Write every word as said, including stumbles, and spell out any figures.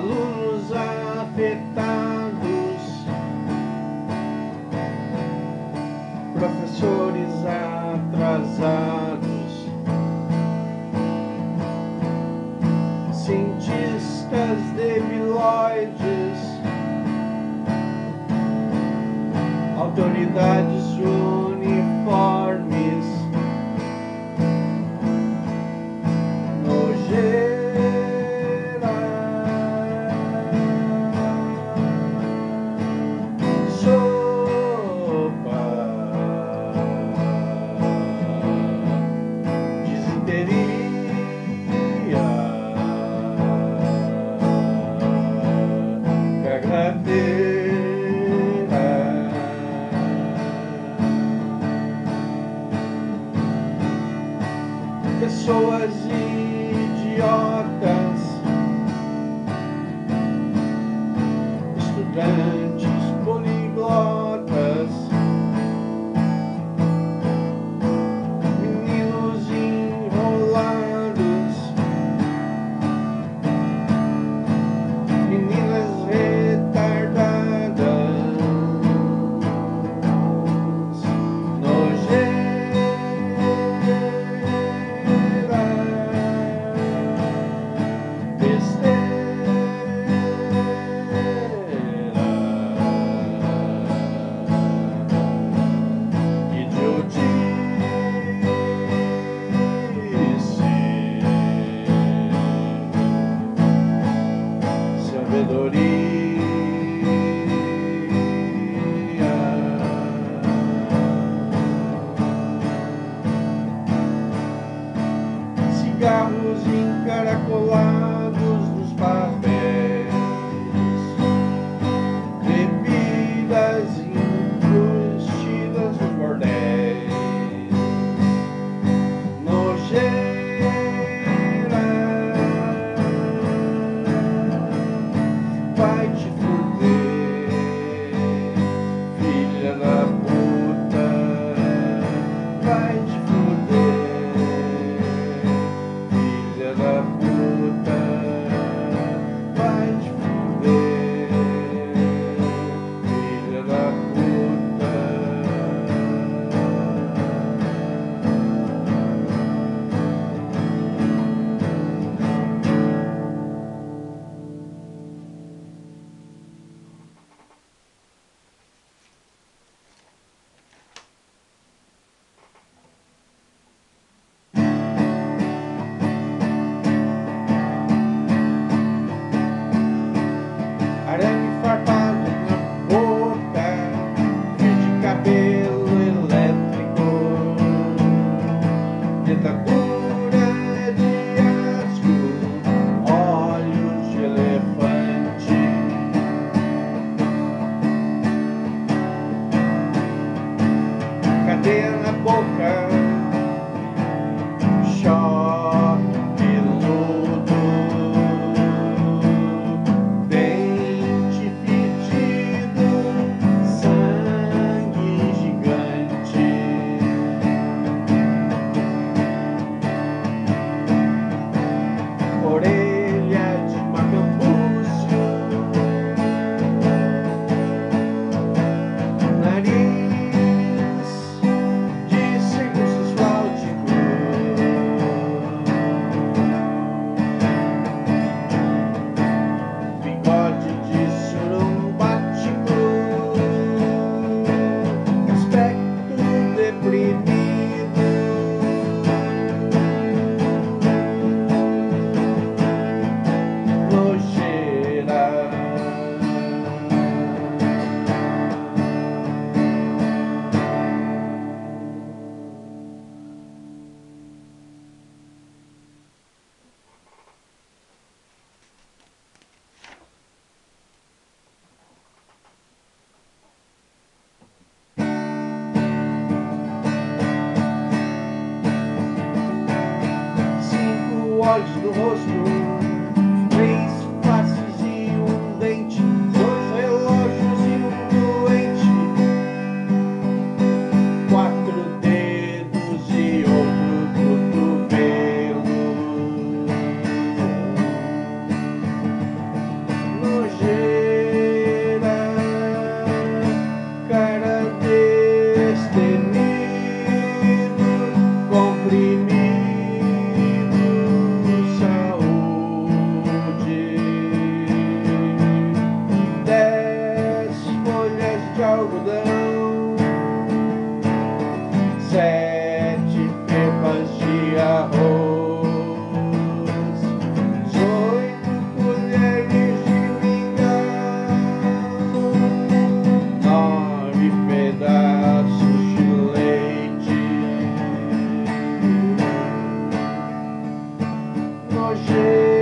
alunos afetados, professores atrasados, cientistas debilóides, autoridades uniformes, nojeira, sopa, desinteria, cagadeira, pessoas idiotas, estudantes poliglotas, meninos enrolados, meninas retardadas, nojeira, cigarros encaracolados nos papéis, bebidas incrustidas nos bordéis, nojeira, vai te fuder, filha da puta, vai te fuder, filha da puta, vai te fuder, filha da puta. Arame farpado na boca, fio de cabelo elétrico, dentadura de asco, olhos de elefante, cadeia na boca, choque peludo, dente fedido, sangue gigante, orelha de macambúzio, nariz de serviços fláuticos, bigode de surumbático, aspecto deprimido, nojeira, cinco olhos no rosto, três faces e um dente, dois relógios e um doente, quatro dedos e outro cotovelo, você.